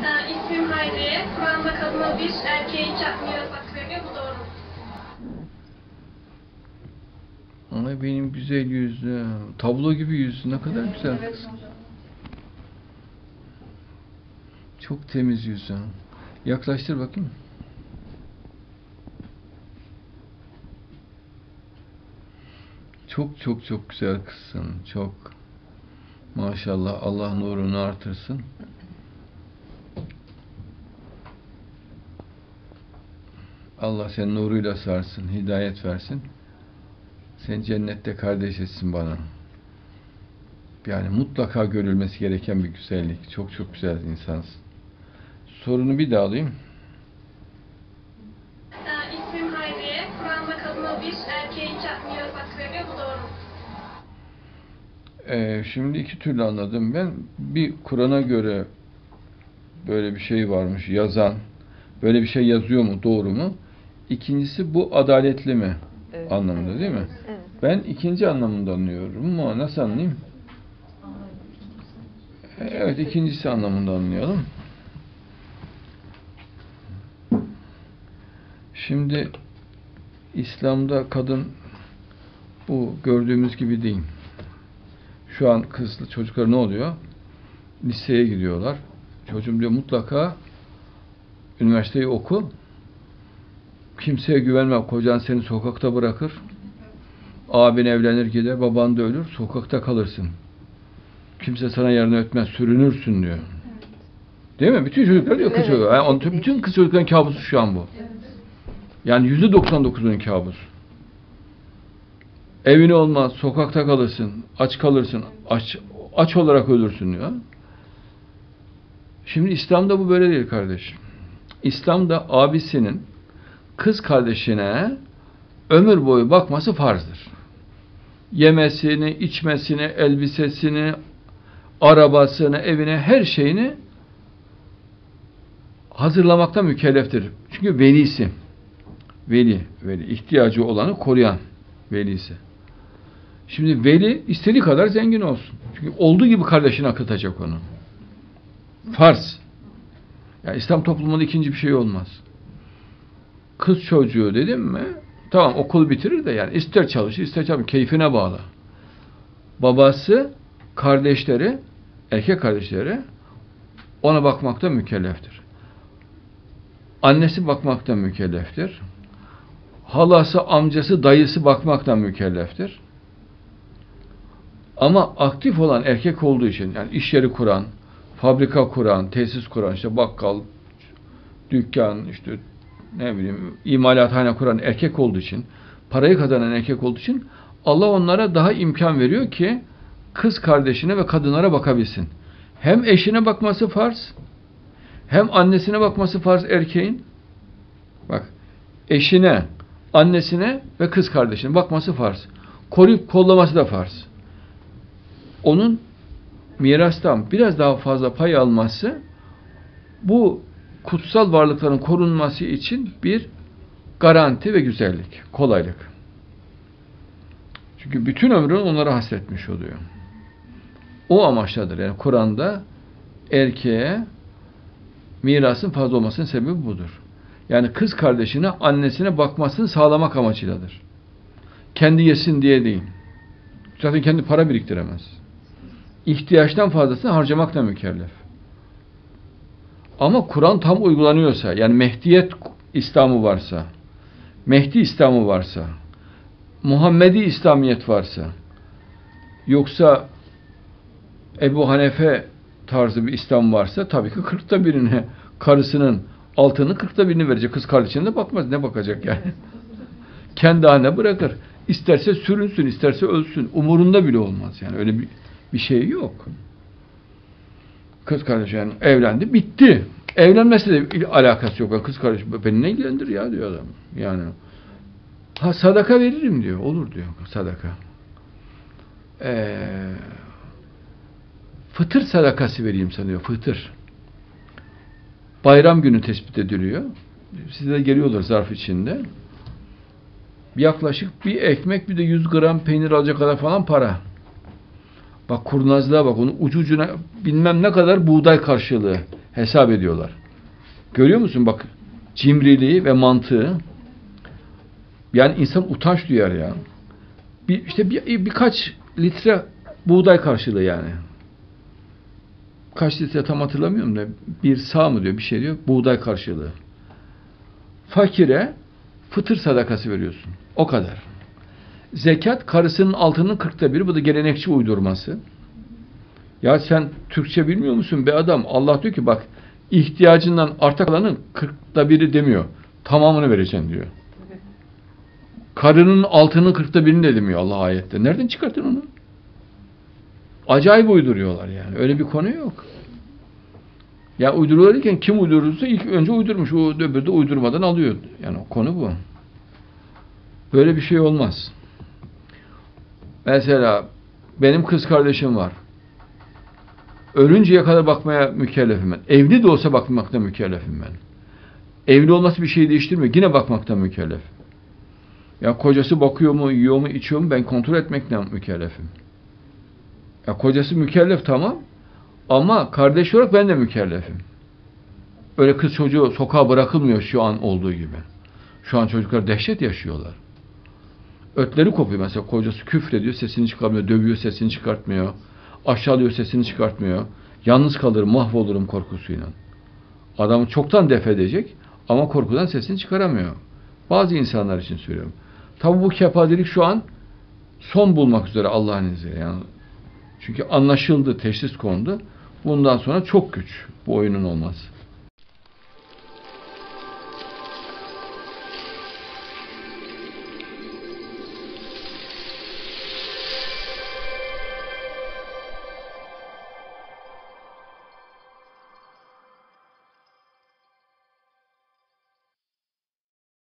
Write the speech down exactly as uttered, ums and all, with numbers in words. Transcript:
Ee, ismim Hayriye. Kur'an'da kadına bir, erkeğe iki miras hakkı veriyor. Bu doğru mu? Ay benim güzel yüzüm. Tablo gibi yüzü. Ne kadar güzel kız. Çok temiz yüzü. Yaklaştır bakayım. Çok çok çok güzel kızsın. Çok. Maşallah. Allah nurunu artırsın. Allah senin nuruyla sarsın. Hidayet versin. Sen cennette kardeş etsin bana. Yani mutlaka görülmesi gereken bir güzellik. Çok çok güzel insansın. Sorunu bir daha alayım. Ee, ismim Hayriye. Kur'an'da kadına bir, erkeğe iki miras hakkı veriyor. Bu doğru mu? Ee, şimdi iki türlü anladım ben. Bir, Kur'an'a göre böyle bir şey varmış yazan. Böyle bir şey yazıyor mu? Doğru mu? İkincisi, bu adaletli mi? Evet. Anlamında değil mi? Evet. Ben ikinci anlamında anlıyorum ama nasıl anlayayım? Evet, ikincisi anlamında anlayalım. Şimdi İslam'da kadın bu gördüğümüz gibi değil. Şu an kızlı çocuklar ne oluyor? Liseye gidiyorlar. Çocuğum diyor mutlaka üniversiteyi oku. Kimseye güvenme. Kocan seni sokakta bırakır. Abin evlenir gider. Baban da ölür. Sokakta kalırsın. Kimse sana yardım etmez. Sürünürsün diyor. Değil mi? Bütün çocuklar diyor kız Evet. çocuklar. Yani onun- bütün kız çocukların kabusu şu an bu. Yani yüzde doksan dokuzunun kabusu. Evin olmaz. Sokakta kalırsın. Aç kalırsın. Aç, aç olarak ölürsün diyor. Şimdi İslam'da bu böyle değil kardeşim. İslam'da abisinin kız kardeşine ömür boyu bakması farzdır. Yemesini, içmesini, elbisesini, arabasını, evine, her şeyini hazırlamakta mükelleftir. Çünkü velisi. Veli, veli. ihtiyacı olanı koruyan velisi. Şimdi veli istediği kadar zengin olsun. Çünkü olduğu gibi kardeşine akıtacak onu. Farz. Yani İslam toplumunda ikinci bir şey olmaz. Kız çocuğu dedim mi, tamam okul bitirir de yani ister çalışır ister çalışır, keyfine bağlı. Babası, kardeşleri, erkek kardeşleri ona bakmakta mükelleftir. Annesi bakmakta mükelleftir. Halası, amcası, dayısı bakmaktan mükelleftir. Ama aktif olan erkek olduğu için, yani iş yeri kuran, fabrika kuran, tesis kuran, işte bakkal, dükkan, işte ne bileyim, imalathane kuran erkek olduğu için, parayı kazanan erkek olduğu için Allah onlara daha imkan veriyor ki kız kardeşine ve kadınlara bakabilsin. Hem eşine bakması farz, hem annesine bakması farz erkeğin. Bak, eşine, annesine ve kız kardeşine bakması farz. Koruyup kollaması da farz. Onun mirastan biraz daha fazla pay alması bu kutsal varlıkların korunması için bir garanti ve güzellik, kolaylık. Çünkü bütün ömrünü onlara hasretmiş oluyor. O amaçladır. Yani Kur'an'da erkeğe mirasın fazla olmasının sebebi budur. Yani kız kardeşine, annesine bakmasını sağlamak amacıyladır. Kendi yesin diye değil. Zaten kendi para biriktiremez. İhtiyaçtan fazlasını harcamakla mükellef. Ama Kur'an tam uygulanıyorsa, yani Mehdiyet İslam'ı varsa, Mehdi İslam'ı varsa, Muhammedi İslamiyet varsa, yoksa Ebu Hanefe tarzı bir İslam varsa, tabii ki kırkta birine, karısının altını kırkta birini verecek. Kız kardeşine de bakmaz. Ne bakacak yani? Kendi haline bırakır. İsterse sürünsün, isterse ölsün. Umurunda bile olmaz yani. Öyle bir, bir şey yok. Kız kardeşi yani evlendi, bitti. Evlenmesi de alakası yok. Kız kardeşi beni ne ilgilendir ya diyor adam. Yani ha sadaka veririm diyor. Olur diyor sadaka. Ee, fıtır sadakası vereyim sana diyor. Fıtır. Bayram günü tespit ediliyor. Size geliyorlar zarf içinde. Yaklaşık bir ekmek bir de yüz gram peynir alacak kadar falan para. Bak kurnazlığa bak. Onun ucu ucuna bilmem ne kadar buğday karşılığı. hesap ediyorlar. Görüyor musun bak cimriliği ve mantığı. Yani insan utanç duyar ya. Bir, işte bir, birkaç litre buğday karşılığı yani. Kaç litre tam hatırlamıyorum da bir sağ mı diyor bir şey diyor buğday karşılığı. Fakire fıtır sadakası veriyorsun. O kadar. Zekat karısının altının kırkta biri. Bu da gelenekçi uydurması. Ya sen Türkçe bilmiyor musun be adam? Allah diyor ki bak ihtiyacından arta kalanın kırkta biri demiyor. Tamamını vereceksin diyor. Karının altının kırkta birini de demiyor Allah ayette. Nereden çıkarttın onu? Acayip uyduruyorlar yani. Öyle bir konu yok. Ya uyduruyorlarken kim uydurursa ilk önce uydurmuş. O öbürü de uydurmadan alıyor. Yani konu bu. Böyle bir şey olmaz. Mesela benim kız kardeşim var. Ölünceye kadar bakmaya mükellefim ben. Evli de olsa bakmakta mükellefim ben. Evli olması bir şey değiştirmiyor. Yine bakmakta mükellef. Ya kocası bakıyor mu, yiyor mu, içiyor mu ben kontrol etmekten mükellefim. Ya kocası mükellef tamam. Ama kardeş olarak ben de mükellefim. Öyle kız çocuğu sokağa bırakılmıyor şu an olduğu gibi. Şu an çocuklar dehşet yaşıyorlar. Ötleri kopuyor mesela kocası küfrediyor sesini çıkartmıyor, dövüyor sesini çıkartmıyor, aşağılıyor sesini çıkartmıyor. Yalnız kalırım mahvolurum korkusuyla. Adamı çoktan def edecek ama korkudan sesini çıkaramıyor. Bazı insanlar için söylüyorum. Tabi bu kepazelik şu an son bulmak üzere Allah'ın izniyle. Yani çünkü anlaşıldı, teşhis kondu. Bundan sonra çok güç bu oyunun olması.